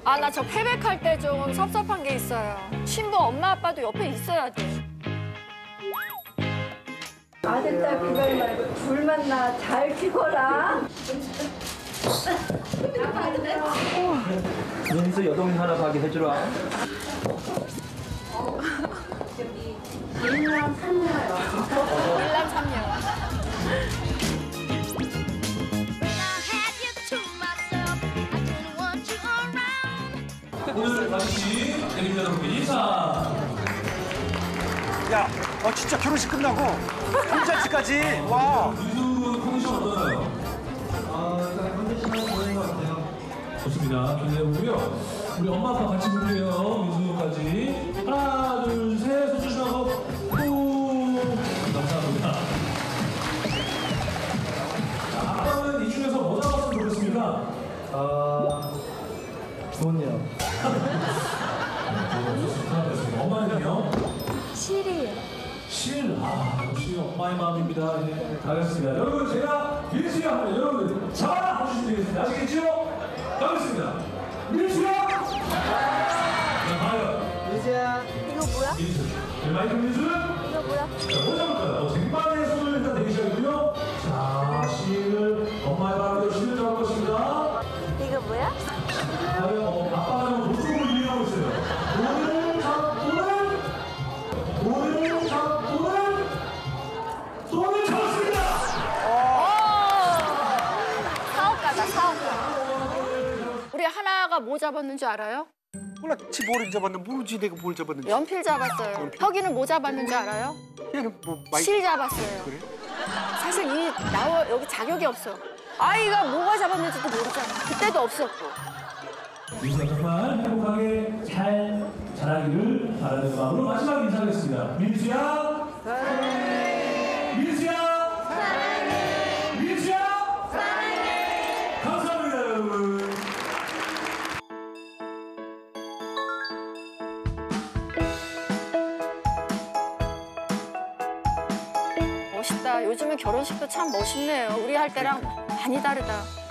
아, 나 저 패백할 때 좀 섭섭한 게 있어요. 신부 엄마 아빠도 옆에 있어야 돼. 아들, 딸 구별 말고 둘만 나 잘 키워라. 민수 여동생 하나 가게 해주라. 일남 삼녀요. 일남 삼녀. 오늘 같이 대립 여러분께 인사. 야, 진짜 결혼식 끝나고 혼자치까지 와. 민수 컨디션 어떠나요? 일단 컨디션은 좋은 것 같아요. 좋습니다. 기대해보고요. 우리 엄마 아빠 같이 볼게요. 민수까지. 하나, 둘, 셋. 손 조심하고. 후. 감사합니다. 자, 아빠는 이 중에서 뭐 잡았으면 좋겠습니까? 좋은요. 좋습니다. 엄마는요? 실이에요. 실. 역시 엄마의 마음입니다. 네, 가겠습니다. 여러분, 제가 민수야 하면 여러분 자 해주시면 되겠습니다. 아시겠죠? 가겠습니다. 민수야! 자, 과연. 민수야. 이거 뭐야? 민수. 네, 마이크 민수는? 이거 뭐야? 자, 뭐 잡을까요? 쟁반의 손을 일단 대기시하고요. 자, 실을 엄마의 마음대로 실을 잡을 것입니다. 이거 뭐야? 과연 아빠가 좀 도둑을 이용하고 있어요. 돈을 잡고는 돈을 잡고는 돈을 잡았습니다. 사업가다, 사업가. 우리 하나가 뭐 잡았는지 알아요? 몰라, 뭘 잡았는지 모르지 내가 뭘 잡았는지. 연필 잡았어요. 혁이는 뭐 잡았는지 알아요? 얘는 뭐 많이. 실 잡았어요. 그래? 사실 여기 자격이 없어. 아이가 뭐가 잡았는지도 모르잖아. 그때도 없었고. 민수가 정말 행복하게 잘 자라기를 바라는 마음으로 마지막 인사하겠습니다. 민수야 사랑해. 민수야 사랑해. 민수야 사랑해. 감사합니다, 여러분. 멋있다. 요즘은 결혼식도 참 멋있네요. 우리 할 때랑 많이 다르다.